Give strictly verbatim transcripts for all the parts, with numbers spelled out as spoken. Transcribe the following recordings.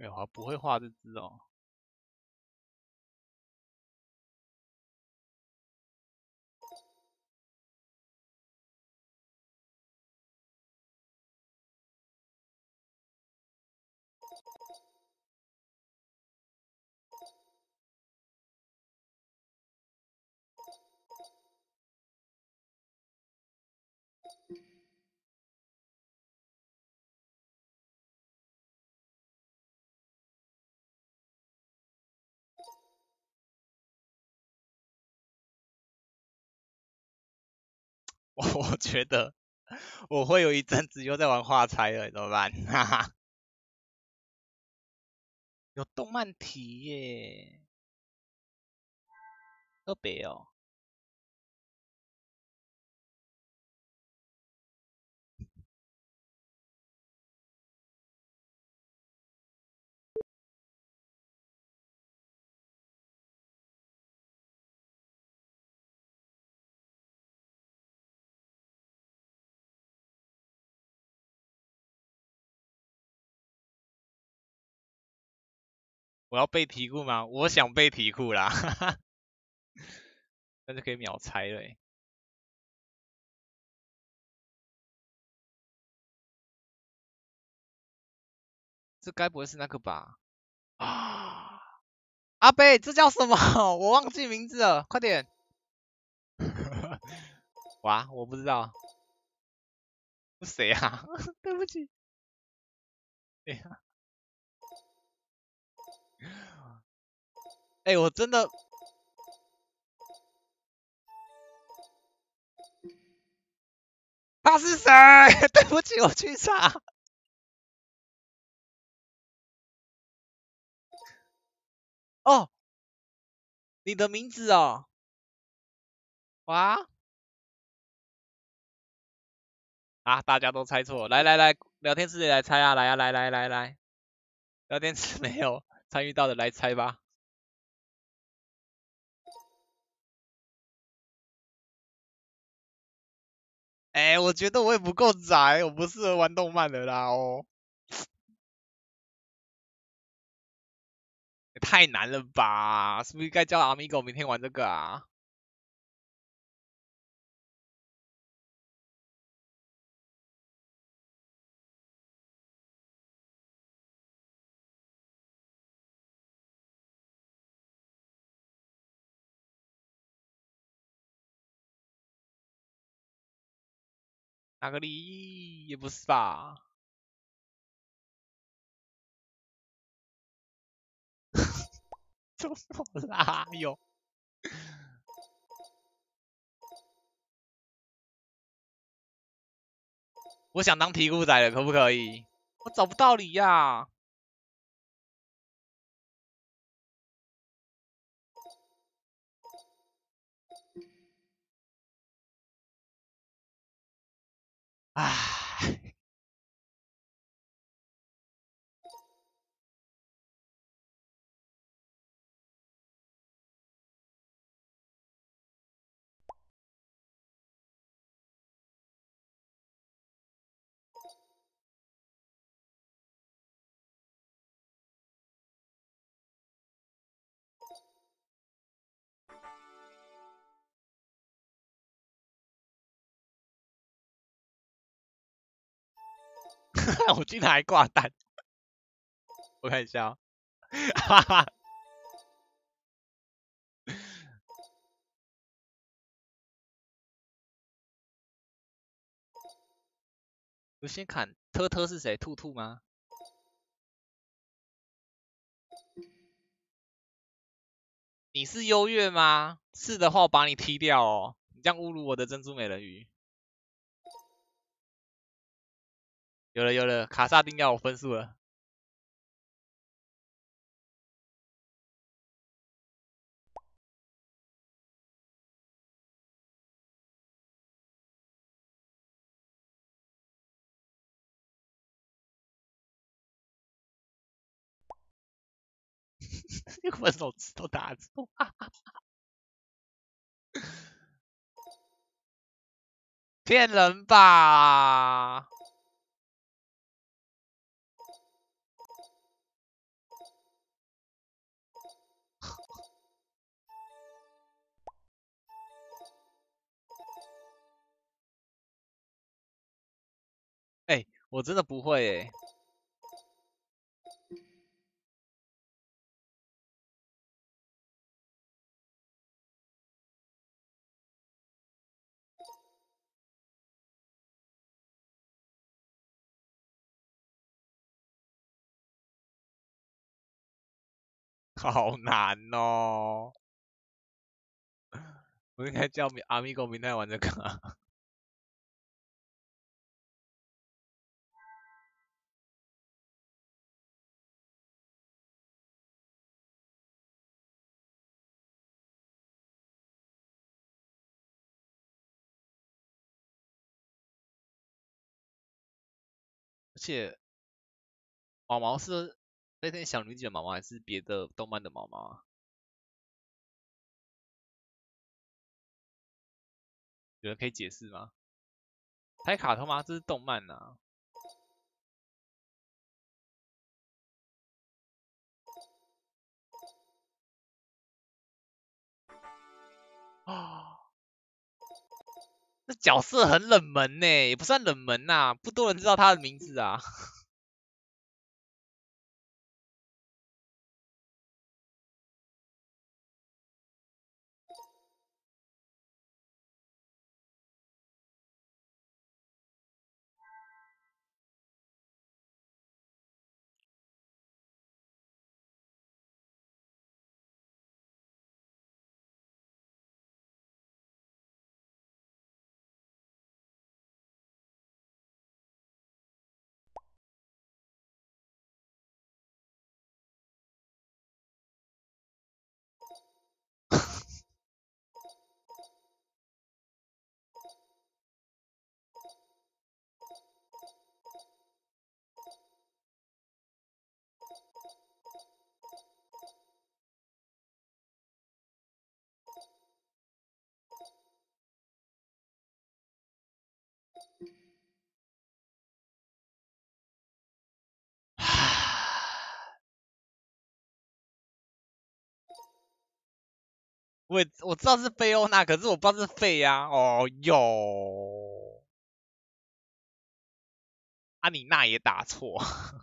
哎呦，不会画这只哦。我觉得我会有一阵子又在玩画猜了，怎么办？哈哈，有动漫题耶，特别哦。我要背题库吗？我想背题库啦，哈哈，那就可以秒猜了耶。这该不会是那个吧？啊，阿贝，这叫什么？我忘记名字了，快点！哇，我不知道，是谁啊？对不起。哎呀，哎，我真的，他是谁？对不起，我去查。哦，你的名字哦，哇，啊，大家都猜错，来来来，聊天室里来猜啊，来啊，来来来来，聊天室没有参与到的来猜吧。哎，我觉得我也不够宅，我不适合玩动漫的啦哦，也太难了吧？是不是该叫阿米狗明天玩这个啊？哪个里也不是吧？怎么啦？有，我想当题库仔了，可不可以？我找不到你呀、唉，我竟然还挂单，我看一下、哦，哈哈，我先看特特是谁？兔兔吗？你是优越吗？是的话，我把你踢掉哦。你这样侮辱我的珍珠美人鱼。有了有了，卡萨丁要我分数了。分手指都打错，骗人吧？ 我真的不会诶、好难哦。我应该叫阿米狗明太玩这个啊。而且毛毛是飞天小女警的毛毛，还是别的动漫的毛毛啊？有人可以解释吗？拍卡通吗？这是动漫呐、啊。这角色很冷门呢，也不算冷门呐、不多人知道他的名字啊。我也我知道是菲欧娜，可是我不知道是费呀、哦哟，阿妮娜也打错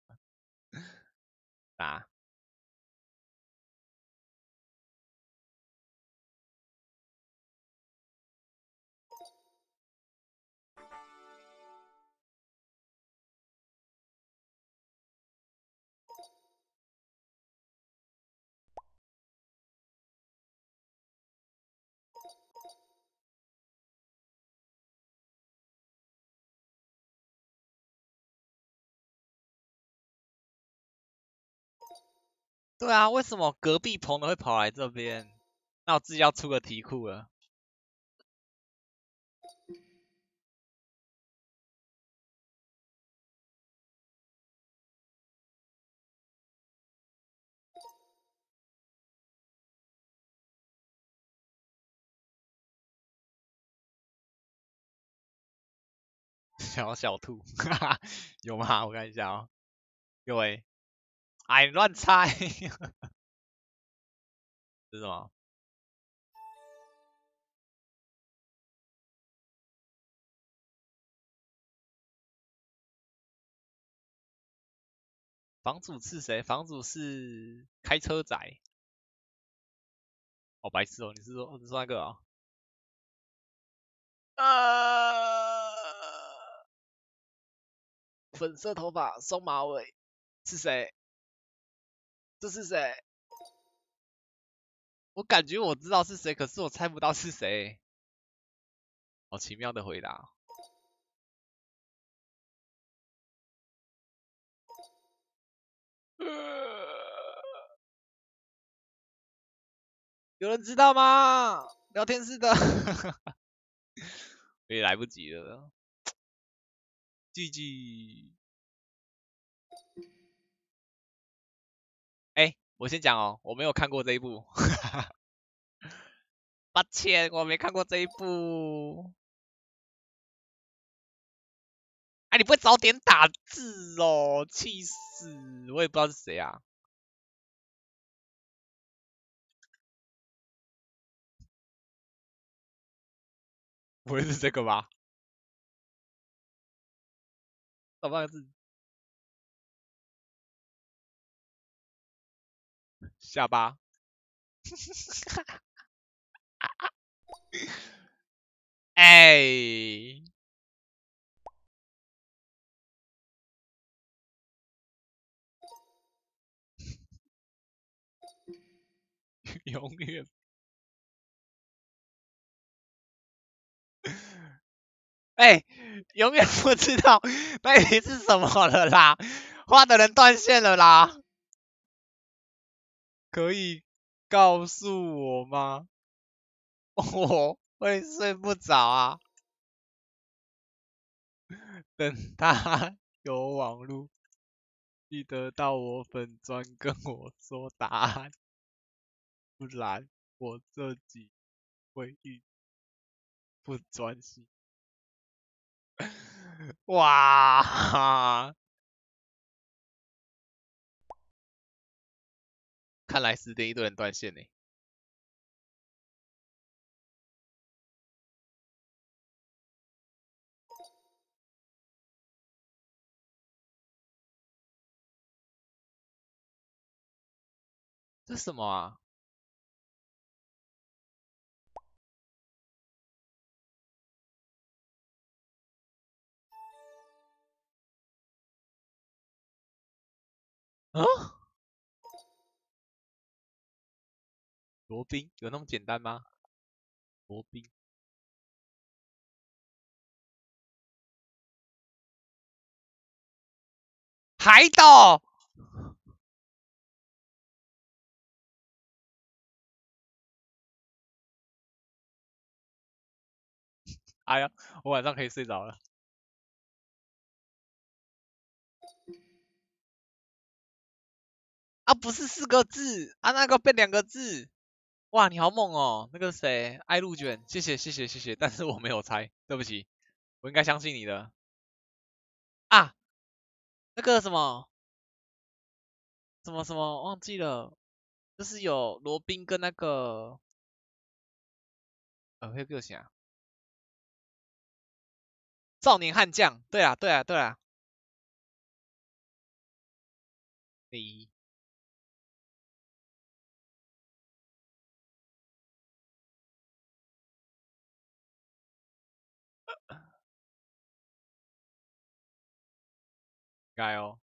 啊。对啊，为什么隔壁棚的会跑来这边？那我自己要出个题库了。小小兔，哈哈，有吗？我看一下哦。有诶、哎，乱猜。是什么？房主是谁？房主是开车仔。好白痴哦！你是说你说那个啊、呃，粉色头发，双马尾，是谁？这是谁？我感觉我知道是谁，可是我猜不到是谁。好奇妙的回答。呃有人知道吗？聊天室的。也来不及了。G G。哎、我先讲哦，我没有看过这一部。抱歉，我没看过这一部。哎、你不会早点打字哦，气死！我也不知道是谁啊。不会是这个吧？ 找不到字，下巴。哎，永远。哎，永远不知道那里是什么了啦，画的人断线了啦，可以告诉我吗？我会睡不着啊，等他有网路，记得到我粉专跟我说答案，不然我这集会一不专心。哇，看来十点一堆人断线呢。这是什么啊？啊？罗宾有那么简单吗？罗宾，海斗。哎呀，我晚上可以睡着了。啊，不是四个字啊，那个变两个字。哇，你好猛哦！那个谁，爱鹿卷，谢谢谢谢谢谢，但是我没有猜，对不起，我应该相信你的啊。那个什么什么什么忘记了，就是有罗宾跟那个呃，会个啥少年悍将，对啊对啊对啊，第一，该哦，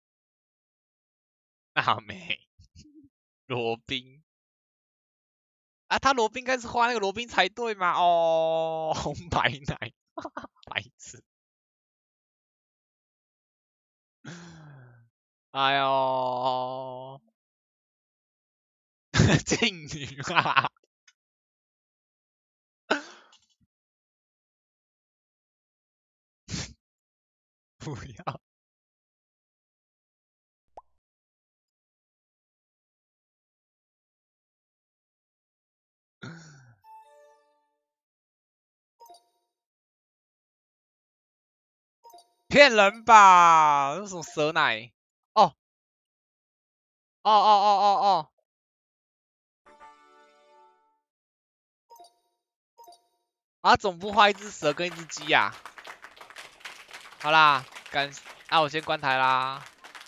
那没罗宾啊，他罗宾应该是画那个罗宾才对嘛？哦，红白奶，白痴。哎呦，静女啊，不要骗人吧？那什么蛇奶？哦哦哦哦哦哦，啊，总不画一只蛇跟一只鸡呀、好啦，感啊，我先关台啦。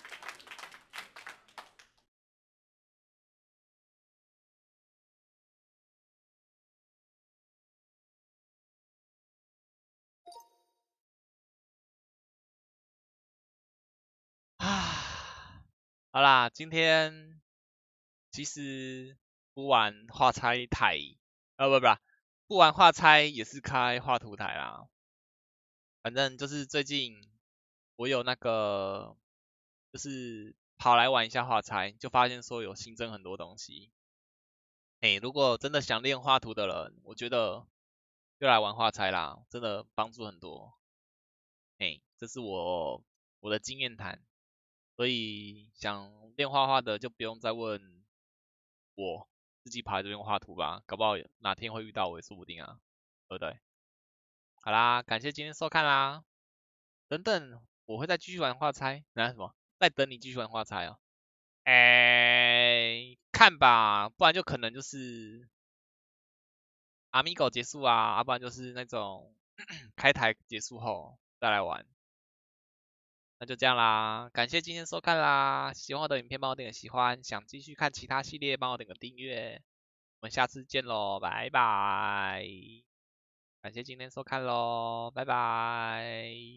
啊，好啦，今天其实不玩画猜台，呃，不不不，不玩画猜也是开画图台啦。反正就是最近我有那个，就是跑来玩一下画猜，就发现说有新增很多东西。嘿，如果真的想练画图的人，我觉得就来玩画猜啦，真的帮助很多。嘿，这是我我的经验谈，所以想练画画的就不用再问我，自己跑来这边画图吧，搞不好哪天会遇到我也说不定啊，对不对？好啦，感谢今天收看啦。等等，我会再继续玩画猜，那什么，再等你继续玩画猜哦。哎，看吧，不然就可能就是阿米狗结束啊，要不然就是那种开台结束后再来玩。 那就这样啦，感谢今天收看啦，喜欢我的影片帮我点个喜欢，想继续看其他系列帮我点个订阅，我们下次见喽，拜拜。感谢今天收看喽，拜拜。